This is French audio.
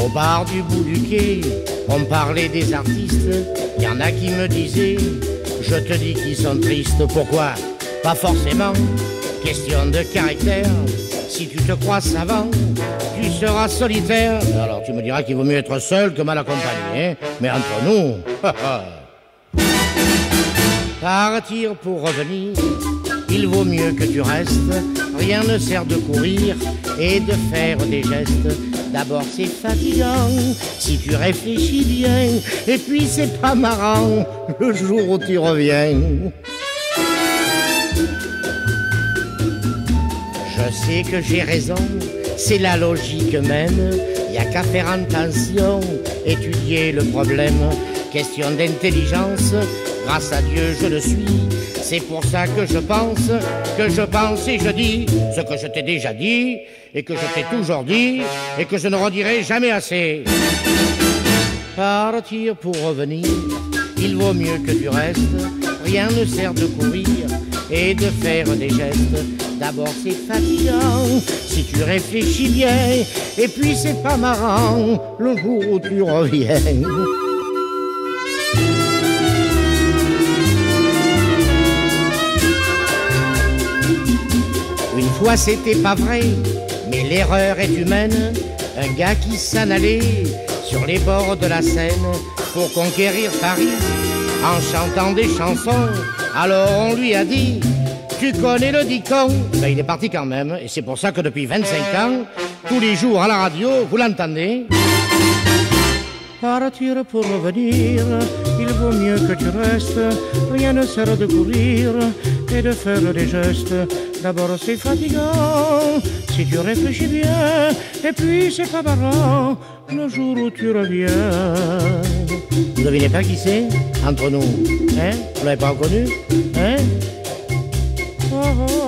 Au bar du bout du quai, on parlait des artistes. Y en a qui me disaient, je te dis qu'ils sont tristes. Pourquoi? Pas forcément, question de caractère. Si tu te crois savant, tu seras solitaire. Alors tu me diras qu'il vaut mieux être seul que mal accompagné, hein? Mais entre nous, partir pour revenir, il vaut mieux que tu restes. Rien ne sert de courir et de faire des gestes. D'abord c'est fatigant, si tu réfléchis bien. Et puis c'est pas marrant, le jour où tu reviens. Je sais que j'ai raison, c'est la logique même. Y a qu'à faire attention, étudier le problème. Question d'intelligence, grâce à Dieu je le suis. C'est pour ça que je pense et je dis ce que je t'ai déjà dit et que je t'ai toujours dit et que je ne redirai jamais assez. Partir pour revenir, il vaut mieux que tu restes. Rien ne sert de courir et de faire des gestes. D'abord c'est fatigant, si tu réfléchis bien. Et puis c'est pas marrant, le jour où tu reviens. Une fois c'était pas vrai, mais l'erreur est humaine. Un gars qui s'en allait sur les bords de la Seine pour conquérir Paris en chantant des chansons. Alors on lui a dit, tu connais le dicton? Ben il est parti quand même, et c'est pour ça que depuis 25 ans, tous les jours à la radio, vous l'entendez. Partir pour revenir, il vaut mieux que tu restes. Rien ne sert de courir et de faire des gestes. D'abord c'est fatigant, si tu réfléchis bien. Et puis c'est pas marrant, le jour où tu reviens. Vous devinez pas qui c'est? Entre nous, hein? Vous l'avez pas reconnu? Hein? Oh, oh.